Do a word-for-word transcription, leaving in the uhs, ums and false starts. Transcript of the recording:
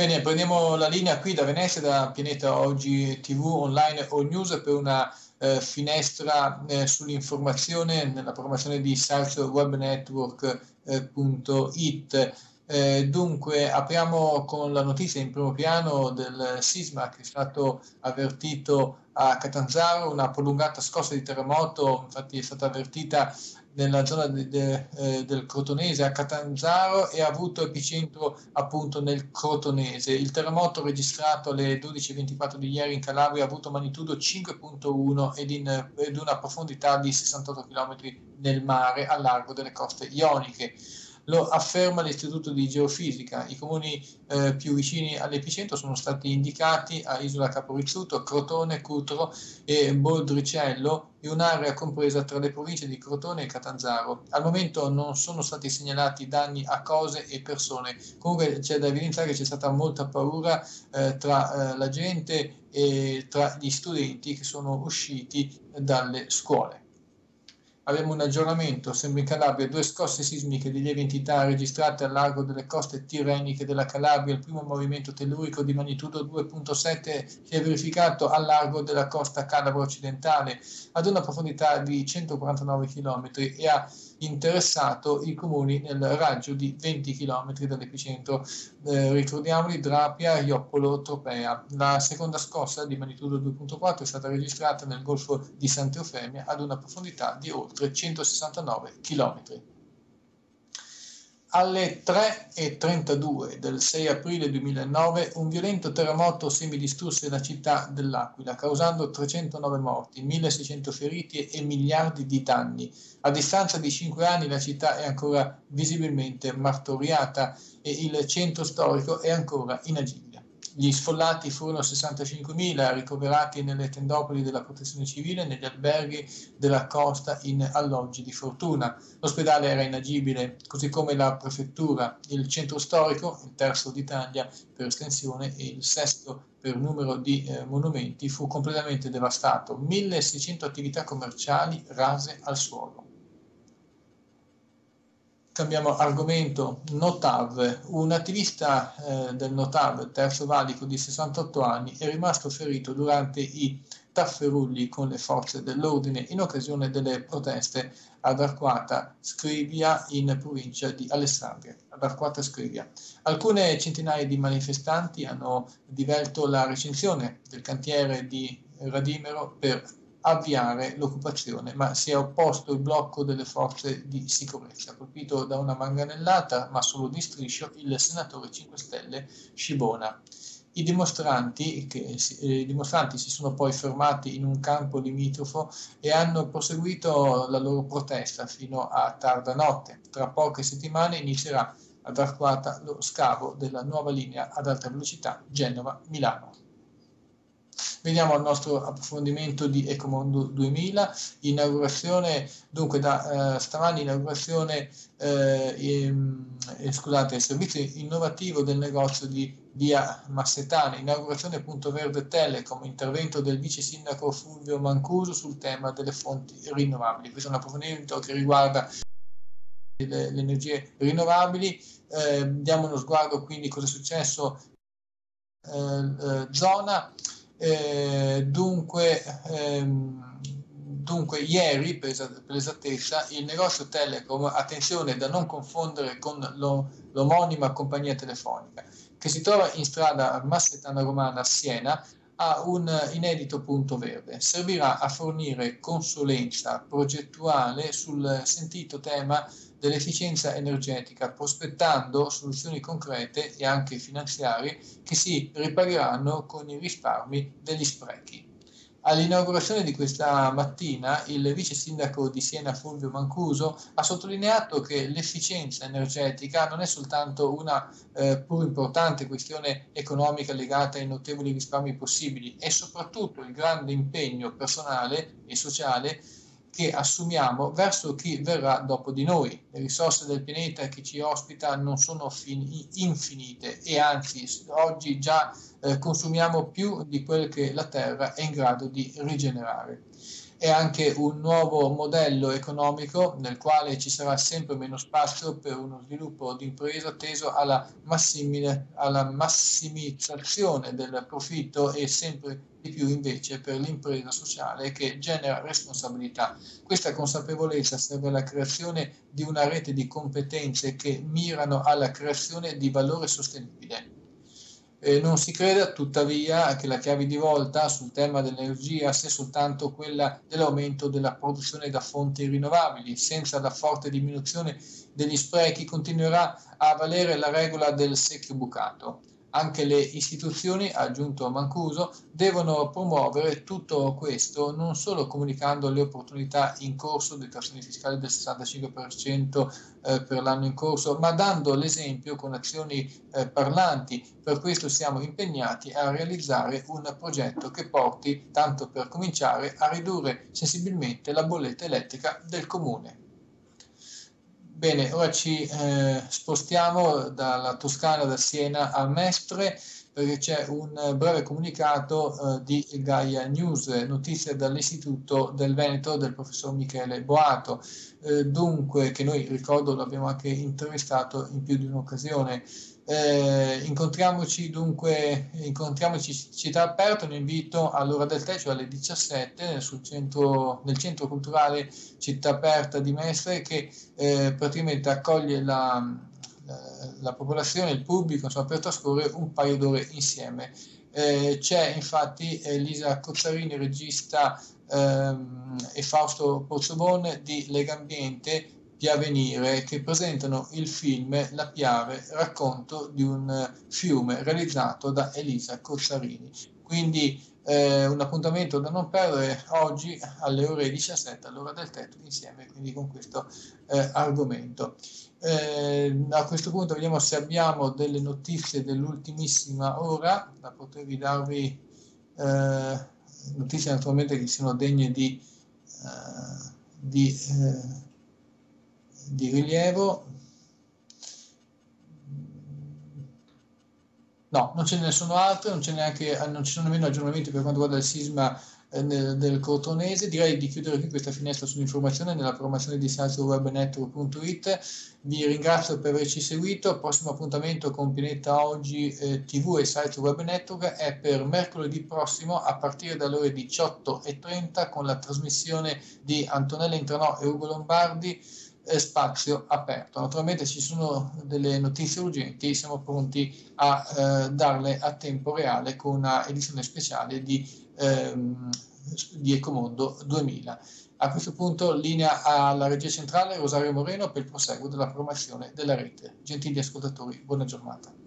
Bene, prendiamo la linea qui da Venezia, da Pianeta Oggi T V Online All News per una eh, finestra eh, sull'informazione nella programmazione di salto web network punto it. Eh, dunque, apriamo con la notizia in primo piano del sisma che è stato avvertito a Catanzaro, una prolungata scossa di terremoto, infatti è stata avvertita nella zona de, de, eh, del Crotonese a Catanzaro e ha avuto epicentro appunto nel Crotonese. Il terremoto registrato alle dodici e ventiquattro di ieri in Calabria ha avuto magnitudo cinque virgola uno ed, in, ed una profondità di sessantotto chilometri nel mare a largo delle coste ioniche. Lo afferma l'Istituto di Geofisica. I comuni eh, più vicini all'epicentro sono stati indicati a Isola Caporizzuto, Crotone, Cutro e Boldricello, in un'area compresa tra le province di Crotone e Catanzaro. Al momento non sono stati segnalati danni a cose e persone. Comunque c'è da evidenziare che c'è stata molta paura eh, tra eh, la gente e tra gli studenti che sono usciti dalle scuole. Abbiamo un aggiornamento, sempre in Calabria, due scosse sismiche di lieve entità registrate al largo delle coste tirreniche della Calabria. Il primo movimento tellurico di magnitudo due virgola sette si è verificato al largo della costa calabra occidentale ad una profondità di centoquarantanove chilometri e ha interessato i comuni nel raggio di venti chilometri dall'epicentro. Eh, ricordiamoli, Drapia, Ioppolo, Tropea. La seconda scossa di magnitudo due virgola quattro è stata registrata nel golfo di Sant'Eufemia ad una profondità di oltre centosessantanove chilometri. Alle tre e trentadue del sei aprile duemilanove un violento terremoto semidistrusse la città dell'Aquila, causando trecentonove morti, milleseicento feriti e miliardi di danni. A distanza di cinque anni la città è ancora visibilmente martoriata e il centro storico è ancora inagibile. Gli sfollati furono sessantacinquemila, ricoverati nelle tendopoli della protezione civile, negli alberghi della costa in alloggi di fortuna. L'ospedale era inagibile, così come la prefettura. Il centro storico, il terzo d'Italia per estensione e il sesto per numero di eh, monumenti, fu completamente devastato. milleseicento attività commerciali rase al suolo. Cambiamo argomento. Notav. Un attivista eh, del Notav, terzo valico di sessantotto anni, è rimasto ferito durante i tafferugli con le forze dell'ordine in occasione delle proteste ad Arquata Scrivia in provincia di Alessandria. Ad Arquata Scrivia. Alcune centinaia di manifestanti hanno divelto la recinzione del cantiere di Radimero per avviare l'occupazione, ma si è opposto il blocco delle forze di sicurezza. Colpito da una manganellata, ma solo di striscio, il senatore cinque Stelle Scibona. I dimostranti, che, eh, i dimostranti si sono poi fermati in un campo limitrofo e hanno proseguito la loro protesta fino a tarda notte. Tra poche settimane inizierà ad Arquata lo scavo della nuova linea ad alta velocità Genova-Milano. Veniamo al nostro approfondimento di Ecomondo duemila, inaugurazione, dunque da eh, stamani inaugurazione, eh, eh, scusate, servizio innovativo del negozio di via Massetana, inaugurazione Punto Verde Telecom, intervento del vice sindaco Fulvio Mancuso sul tema delle fonti rinnovabili. Questo è un approfondimento che riguarda le, le energie rinnovabili. Eh, diamo uno sguardo quindi cosa è successo eh, eh, zona. Eh, dunque, ehm, dunque, ieri, per, per l'esattezza, il negozio Telecom, attenzione da non confondere con lo, l'omonima compagnia telefonica, che si trova in strada Massetana Romana a Siena, ha un inedito punto verde. Servirà a fornire consulenza progettuale sul sentito tema dell'efficienza energetica, prospettando soluzioni concrete e anche finanziarie che si ripagheranno con i risparmi degli sprechi. All'inaugurazione di questa mattina il vice sindaco di Siena Fulvio Mancuso ha sottolineato che l'efficienza energetica non è soltanto una eh, pur importante questione economica legata ai notevoli risparmi possibili, è soprattutto il grande impegno personale e sociale che assumiamo verso chi verrà dopo di noi. Le risorse del pianeta che ci ospita non sono fin- infinite e anzi oggi già eh, consumiamo più di quel che la Terra è in grado di rigenerare. è anche un nuovo modello economico nel quale ci sarà sempre meno spazio per uno sviluppo di impresa teso alla, alla massimizzazione del profitto e sempre di più invece per l'impresa sociale che genera responsabilità. Questa consapevolezza serve alla creazione di una rete di competenze che mirano alla creazione di valore sostenibile. Eh, non si creda tuttavia che la chiave di volta sul tema dell'energia sia soltanto quella dell'aumento della produzione da fonti rinnovabili. Senza la forte diminuzione degli sprechi continuerà a valere la regola del secchio bucato. Anche le istituzioni, ha aggiunto Mancuso, devono promuovere tutto questo non solo comunicando le opportunità in corso, detrazioni fiscali del sessantacinque per cento eh, per l'anno in corso, ma dando l'esempio con azioni eh, parlanti. Per questo siamo impegnati a realizzare un progetto che porti, tanto per cominciare, a ridurre sensibilmente la bolletta elettrica del comune. Bene, ora ci eh, spostiamo dalla Toscana, da Siena a Mestre, perché c'è un breve comunicato eh, di Gaia News, notizie dall'Istituto del Veneto del professor Michele Boato. Eh, dunque, che noi, ricordo, l'abbiamo anche intervistato in più di un'occasione. Eh, incontriamoci dunque, incontriamoci città aperta, un invito all'ora del tè, cioè alle diciassette, sul centro, nel centro culturale Città Aperta di Mestre, che eh, praticamente accoglie la, la, la popolazione, il pubblico, insomma, per trascorrere un paio d'ore insieme. Eh, c'è infatti Elisa Cozzarini, regista, ehm, e Fausto Pozzobon di Legambiente Piavenire, che presentano il film La Piave, racconto di un fiume, realizzato da Elisa Cozzarini. Quindi eh, un appuntamento da non perdere oggi alle ore diciassette, all'ora del tè, insieme quindi con questo eh, argomento. Eh, a questo punto vediamo se abbiamo delle notizie dell'ultimissima ora, da potervi darvi eh, notizie naturalmente che siano degne di, eh, di eh, di rilievo. No, non ce ne sono altre, non, ce neanche, non ci sono nemmeno aggiornamenti per quanto riguarda il sisma eh, nel, del Crotonese. Direi di chiudere qui questa finestra sull'informazione nella programmazione di salsawebnetwork punto it. Vi ringrazio per averci seguito. Il prossimo appuntamento con Pineta Oggi eh, tivù e Salsa Web Network è per mercoledì prossimo a partire dalle ore diciotto e trenta con la trasmissione di Antonella Intranò e Ugo Lombardi, Spazio Aperto. Naturalmente ci sono delle notizie urgenti, siamo pronti a eh, darle a tempo reale con una edizione speciale di, ehm, di Ecomondo duemila. A questo punto linea alla regia centrale Rosario Moreno per il proseguo della programmazione della rete. Gentili ascoltatori, buona giornata.